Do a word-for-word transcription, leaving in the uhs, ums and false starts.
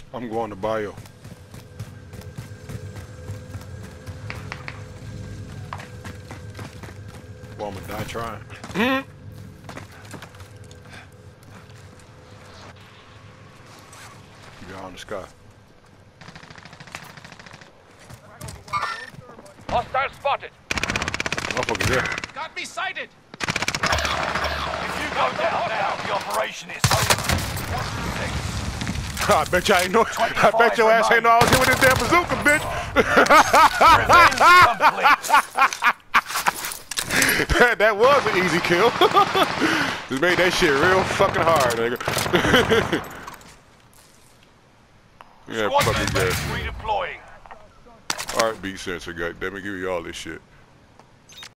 I'm going to bio. Well, I'm gonna die trying. Mm-hmm. Keep your eye on the sky. Hostile spotted. Motherfucker there. Got me sighted. If you go down now, the operation is over. I bet you I ain't know. I bet your ass ain't know I was here with this damn bazooka, bitch. that, that was an easy kill. Just made that shit real fucking hard, nigga. Yeah, fucking good. Redeploying. Alright, beat sensor, goddammit, give me all this shit.